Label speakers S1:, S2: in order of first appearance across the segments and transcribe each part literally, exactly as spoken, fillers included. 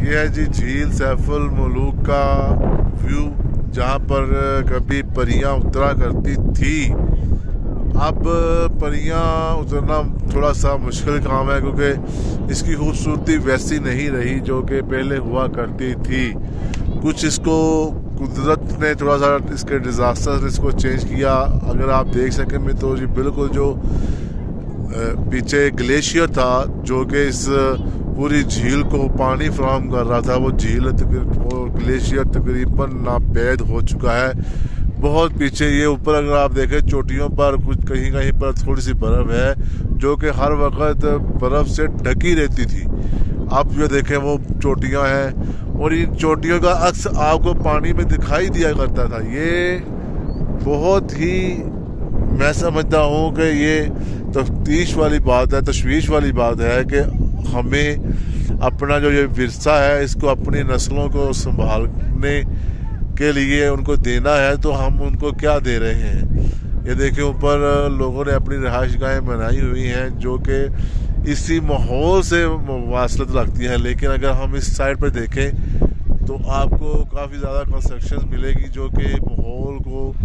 S1: ये है जी झील सैफुल मलूक का व्यू, जहाँ पर कभी परियां उतरा करती थी। अब परियां उतरना थोड़ा सा मुश्किल काम है, क्योंकि इसकी खूबसूरती वैसी नहीं रही जो कि पहले हुआ करती थी। कुछ इसको कुदरत ने थोड़ा सा इसके डिज़ास्टर इसको चेंज किया। अगर आप देख सकें में तो जी बिल्कुल जो पीछे ग्लेशियर था जो कि इस पूरी झील को पानी फराहम कर रहा था, वो झील वो ग्लेशियर तकरीबन नापैद हो चुका है। बहुत पीछे ये ऊपर अगर आप देखें चोटियों पर कुछ कहीं कहीं पर थोड़ी सी बर्फ़ है जो कि हर वक्त बर्फ़ से ढकी रहती थी। अब जो देखें वो चोटियां हैं और इन चोटियों का अक्स आपको पानी में दिखाई दिया करता था। ये बहुत ही मैं समझता हूँ कि ये तफ्तीश वाली बात है, तशवीश वाली बात है कि हमें अपना जो ये विरसा है इसको अपनी नस्लों को संभालने के लिए उनको देना है, तो हम उनको क्या दे रहे हैं। ये देखिए ऊपर लोगों ने अपनी रिहाइश गाहें बनाई हुई हैं जो कि इसी माहौल से मुवासलत रखती हैं। लेकिन अगर हम इस साइड पर देखें तो आपको काफ़ी ज़्यादा कंस्ट्रक्शन मिलेगी जो कि माहौल को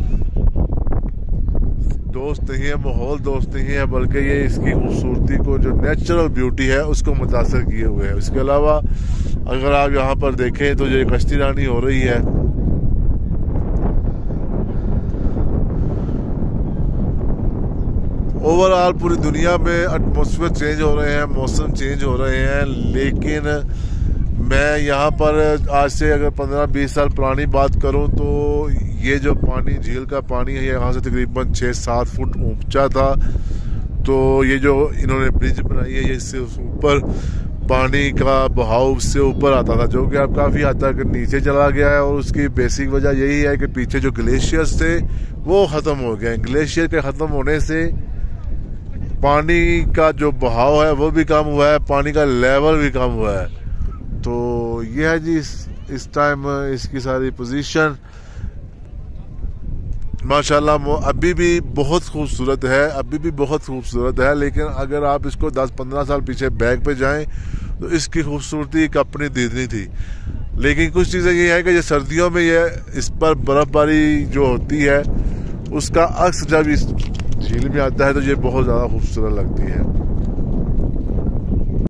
S1: दोस्त नहीं है, माहौल दोस्त नहीं है, बल्कि ये इसकी खूबसूरती को जो नेचुरल ब्यूटी है उसको मुतासर किए हुए है। इसके अलावा अगर आप यहाँ पर देखें तो ये कश्ती रानी हो रही है। ओवरऑल पूरी दुनिया में एटमॉस्फेयर चेंज हो रहे हैं, मौसम चेंज हो रहे हैं, लेकिन मैं यहाँ पर आज से अगर पंद्रह बीस साल पुरानी बात करूँ तो ये जो पानी झील का पानी है यहाँ से तकरीबन छः सात फुट ऊंचा था। तो ये जो इन्होंने ब्रिज बनाई है ये इससे ऊपर पानी का बहाव उससे ऊपर आता था जो कि अब काफ़ी हद तक नीचे चला गया है। और उसकी बेसिक वजह यही है कि पीछे जो ग्लेशियर्स थे वो ख़त्म हो गए। ग्लेशियर के ख़त्म होने से पानी का जो बहाव है वो भी कम हुआ है, पानी का लेवल भी कम हुआ है। तो ये है जी इस, इस टाइम इसकी सारी पोजीशन माशाल्लाह अभी भी बहुत खूबसूरत है, अभी भी बहुत खूबसूरत है। लेकिन अगर आप इसको दस पंद्रह साल पीछे बैक पे जाएं तो इसकी खूबसूरती एक अपनी दीदनी थी। लेकिन कुछ चीज़ें ये है कि ये सर्दियों में ये इस पर बर्फ़बारी जो होती है उसका अक्स जब इस झील में आता है तो ये बहुत ज़्यादा खूबसूरत लगती है।